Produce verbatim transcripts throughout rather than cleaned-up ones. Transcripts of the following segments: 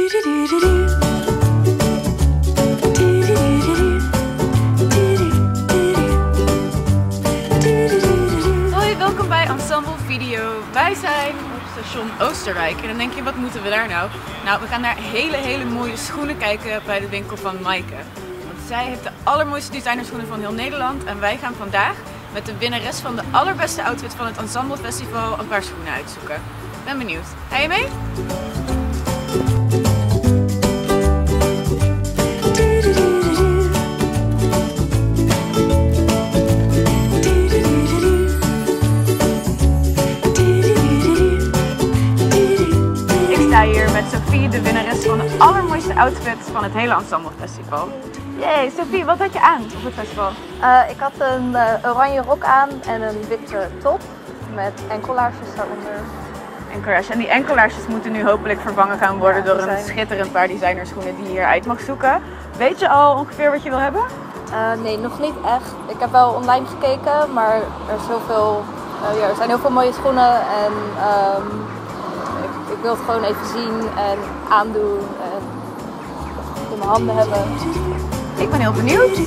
Hoi, welkom bij Ensemble Video. Wij zijn op station Oosterwijk en dan denk je, wat moeten we daar nou? Nou, we gaan naar hele hele mooie schoenen kijken bij de winkel van Maaike. Want zij heeft de allermooiste designerschoenen van heel Nederland en wij gaan vandaag met de winnares van de allerbeste outfit van het Ensemble Festival een paar schoenen uitzoeken. Ben benieuwd. Ga je mee? Hier met Sophie, de winnares van de allermooiste outfit van het hele Ensemble Festival. Yay, Sophie, wat had je aan op het festival? Uh, ik had een uh, oranje rok aan en een witte top met enkellaarsjes daaronder. Enkellaarsjes. En die enkellaarsjes moeten nu hopelijk vervangen gaan worden door een schitterend paar designerschoenen die je hier uit mag zoeken. Weet je al ongeveer wat je wil hebben? Uh, nee, nog niet echt. Ik heb wel online gekeken, maar er, is heel veel, uh, ja, er zijn heel veel mooie schoenen en um, ik wil het gewoon even zien en aandoen en in mijn handen hebben. Ik ben heel benieuwd.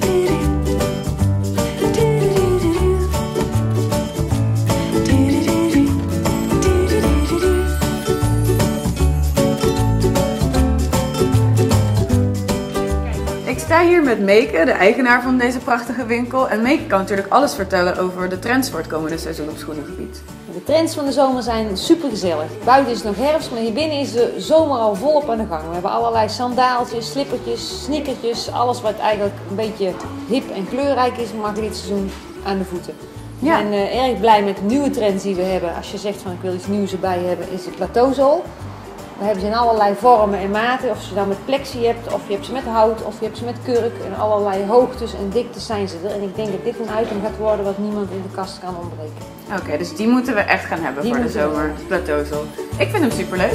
Ik sta hier met Meike, de eigenaar van deze prachtige winkel. En Meike kan natuurlijk alles vertellen over de trends voor het komende seizoen op schoenengebied. De trends van de zomer zijn super gezellig. Buiten is het nog herfst, maar hier binnen is de zomer al volop aan de gang. We hebben allerlei sandaaltjes, slippertjes, sneakertjes, alles wat eigenlijk een beetje hip en kleurrijk is, mag dit seizoen aan de voeten. We ja. zijn uh, erg blij met de nieuwe trends die we hebben. Als je zegt van ik wil iets nieuws erbij hebben, is de plateauzool. We hebben ze in allerlei vormen en maten. Of je dan met plexi hebt, of je hebt ze met hout, of je hebt ze met kurk. En allerlei hoogtes en diktes zijn ze er. En ik denk dat dit een item gaat worden wat niemand in de kast kan ontbreken. Oké, okay, dus die moeten we echt gaan hebben die voor de zomer. De plateauzool. Ik vind hem superleuk.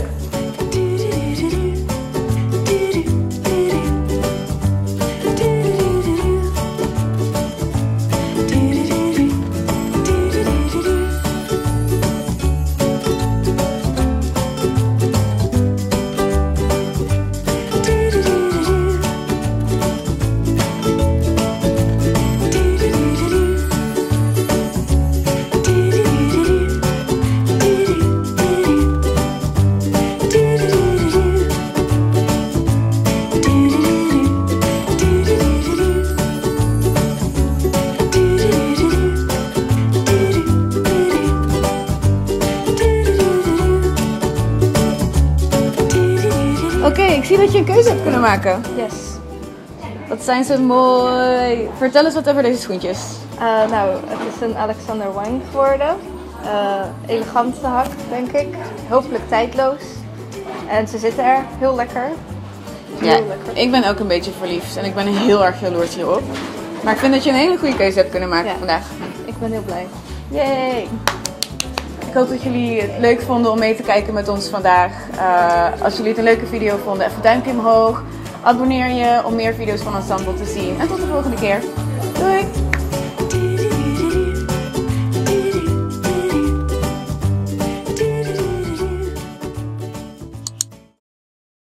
Oké, okay, ik zie dat je een keuze hebt kunnen maken. Yes. Wat zijn ze mooi. Vertel eens wat over deze schoentjes. Uh, nou, het is een Alexander Wang geworden. Uh, elegante hak, denk ik. Hopelijk tijdloos. En ze zitten er heel lekker. Heel ja, lekker. Ik ben ook een beetje verliefd en ik ben heel erg jaloers hierop. Maar ik vind dat je een hele goede keuze hebt kunnen maken ja. vandaag. Ik ben heel blij. Yay! Ik hoop dat jullie het leuk vonden om mee te kijken met ons vandaag. Uh, als jullie het een leuke video vonden, even een duimpje omhoog. Abonneer je om meer video's van Ensemble te zien. En tot de volgende keer. Doei!